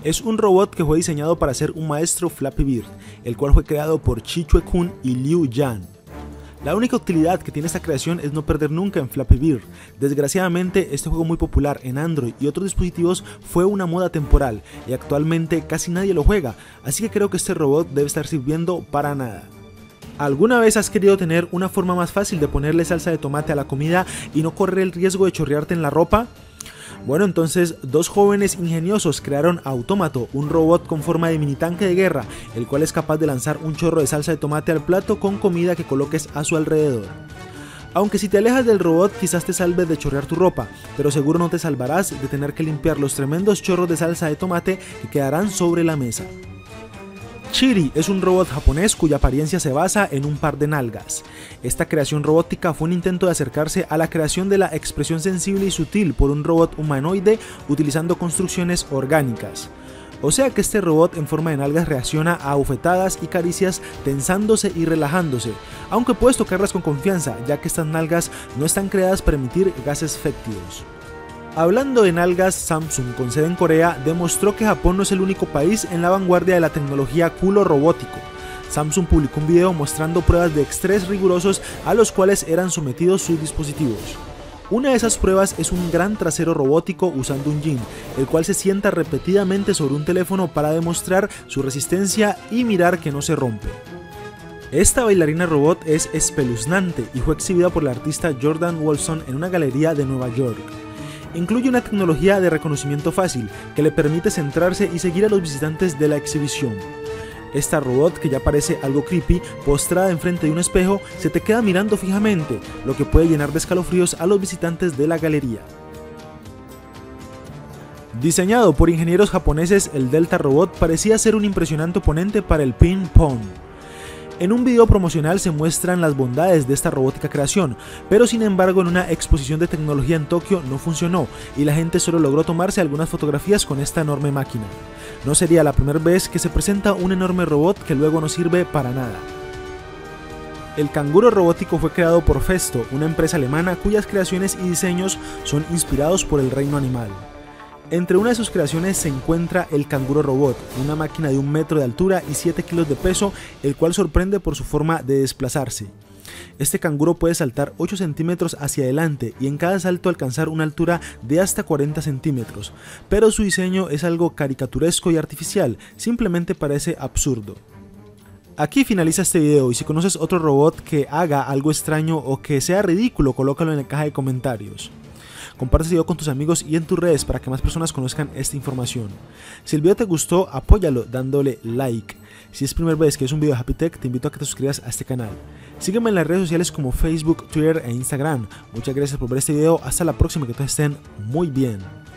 Es un robot que fue diseñado para ser un maestro Flappy Bird, el cual fue creado por Chi-Chue-kun y Liu Yan. La única utilidad que tiene esta creación es no perder nunca en Flappy Bird. Desgraciadamente, este juego muy popular en Android y otros dispositivos fue una moda temporal y actualmente casi nadie lo juega, así que creo que este robot debe estar sirviendo para nada. ¿Alguna vez has querido tener una forma más fácil de ponerle salsa de tomate a la comida y no correr el riesgo de chorrearte en la ropa? Bueno, entonces dos jóvenes ingeniosos crearon Automato, un robot con forma de mini tanque de guerra, el cual es capaz de lanzar un chorro de salsa de tomate al plato con comida que coloques a su alrededor. Aunque si te alejas del robot quizás te salves de chorrear tu ropa, pero seguro no te salvarás de tener que limpiar los tremendos chorros de salsa de tomate que quedarán sobre la mesa. Chiri es un robot japonés cuya apariencia se basa en un par de nalgas. Esta creación robótica fue un intento de acercarse a la creación de la expresión sensible y sutil por un robot humanoide utilizando construcciones orgánicas. O sea que este robot en forma de nalgas reacciona a bofetadas y caricias tensándose y relajándose, aunque puedes tocarlas con confianza ya que estas nalgas no están creadas para emitir gases fétidos. Hablando de nalgas, Samsung, con sede en Corea, demostró que Japón no es el único país en la vanguardia de la tecnología culo robótico. Samsung publicó un video mostrando pruebas de estrés rigurosos a los cuales eran sometidos sus dispositivos. Una de esas pruebas es un gran trasero robótico usando un jean, el cual se sienta repetidamente sobre un teléfono para demostrar su resistencia y mirar que no se rompe. Esta bailarina robot es espeluznante y fue exhibida por el artista Jordan Wolfson en una galería de Nueva York. Incluye una tecnología de reconocimiento fácil que le permite centrarse y seguir a los visitantes de la exhibición. Esta robot, que ya parece algo creepy, postrada enfrente de un espejo, se te queda mirando fijamente, lo que puede llenar de escalofríos a los visitantes de la galería. Diseñado por ingenieros japoneses, el Delta Robot parecía ser un impresionante oponente para el ping pong. En un video promocional se muestran las bondades de esta robótica creación, pero sin embargo en una exposición de tecnología en Tokio no funcionó y la gente solo logró tomarse algunas fotografías con esta enorme máquina. No sería la primera vez que se presenta un enorme robot que luego no sirve para nada. El canguro robótico fue creado por Festo, una empresa alemana cuyas creaciones y diseños son inspirados por el reino animal. Entre una de sus creaciones se encuentra el canguro robot, una máquina de 1 metro de altura y 7 kilos de peso, el cual sorprende por su forma de desplazarse. Este canguro puede saltar 8 centímetros hacia adelante y en cada salto alcanzar una altura de hasta 40 centímetros, pero su diseño es algo caricaturesco y artificial, simplemente parece absurdo. Aquí finaliza este video y si conoces otro robot que haga algo extraño o que sea ridículo, colócalo en la caja de comentarios. Comparte este video con tus amigos y en tus redes para que más personas conozcan esta información. Si el video te gustó, apóyalo dándole like. Si es primera vez que ves un video de Happy Tech, te invito a que te suscribas a este canal. Sígueme en las redes sociales como Facebook, Twitter e Instagram. Muchas gracias por ver este video. Hasta la próxima, que todos estén muy bien.